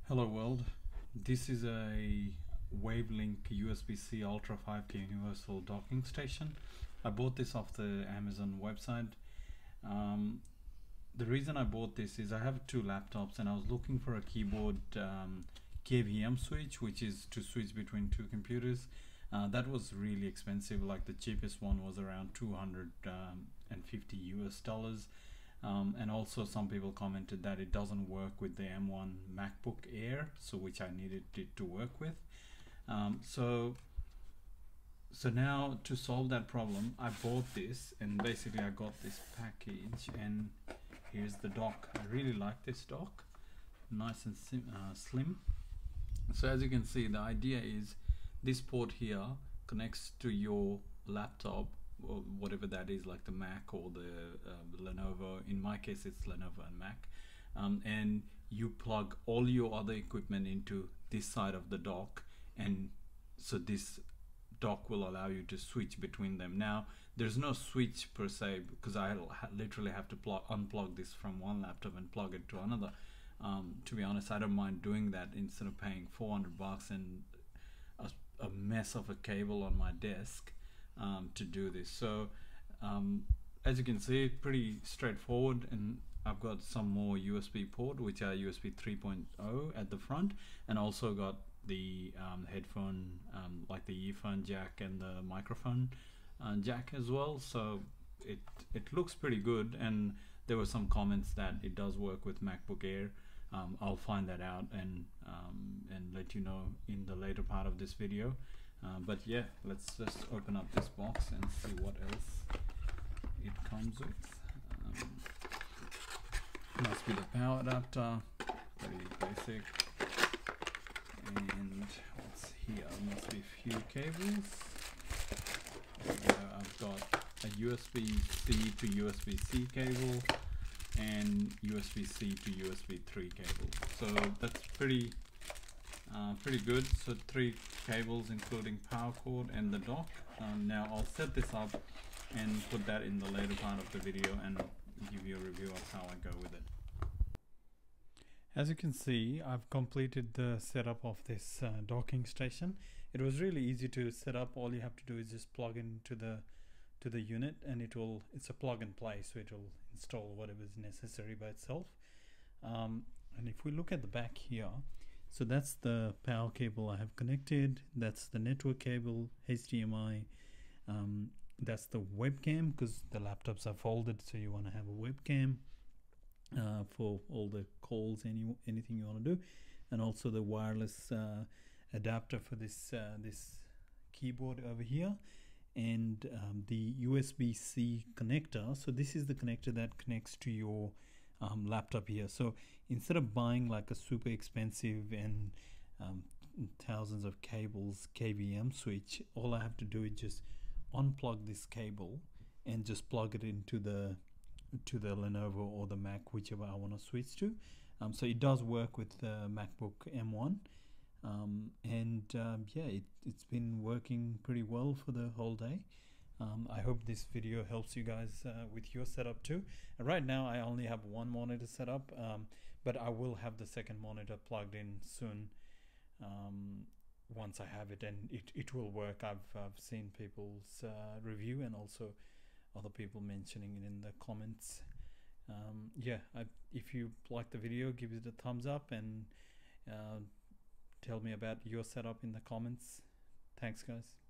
Hello world, this is a Wavlink USB-C Ultra 5K Universal Docking Station. I bought this off the Amazon website. The reason I bought this is I have two laptops and I was looking for a keyboard KVM switch, which is to switch between two computers. That was really expensive, like the cheapest one was around $250 US. And also some people commented that it doesn't work with the M1 MacBook Air, so which I needed it to work with. So now to solve that problem, I bought this, and basically I got this package, and here's the dock. I really like this dock, nice and slim. So as you can see, the idea is this port here connects to your laptop, or whatever that is, like the Mac or the Lenovo. In my case it's Lenovo and Mac, and you plug all your other equipment into this side of the dock, and so this dock will allow you to switch between them. Now there's no switch per se, because I literally have to unplug this from one laptop and plug it to another. To be honest, I don't mind doing that instead of paying $400 and a mess of a cable on my desk to do this. So as you can see, pretty straightforward, and I've got some more USB port, which are USB 3.0 at the front, and also got the headphone, like the earphone jack and the microphone jack as well. So it looks pretty good, and there were some comments that it does work with MacBook Air. I'll find that out and let you know in the later part of this video. But yeah, let's just open up this box and see what else it comes with. Must be the power adapter, very basic. And what's here? Must be a few cables. I've got a USB-C to USB-C cable and USB-C to USB 3 cable. So that's pretty good. So 3 cables including power cord and the dock. Now I'll set this up and put that in the later part of the video and give you a review of how I go with it. As you can see, I've completed the setup of this docking station. It was really easy to set up. All you have to do is just plug into the unit, and it's a plug and play, so it will install whatever is necessary by itself. And if we look at the back here, so that's the power cable I have connected, that's the network cable, HDMI, that's the webcam, because the laptops are folded, so you want to have a webcam for all the calls, anything you want to do, and also the wireless adapter for this keyboard over here, and the USB-C connector. So this is the connector that connects to your laptop here. So instead of buying like a super expensive and thousands of cables KVM switch, all I have to do is just unplug this cable and just plug it into the Lenovo or the Mac, whichever I want to switch to. So it does work with the MacBook M1. Yeah, it's been working pretty well for the whole day. I hope this video helps you guys with your setup too. Right now I only have one monitor set up, but I will have the second monitor plugged in soon, once I have it, and it will work. I've seen people's review and also other people mentioning it in the comments. Yeah, if you like the video, give it a thumbs up and tell me about your setup in the comments. Thanks guys.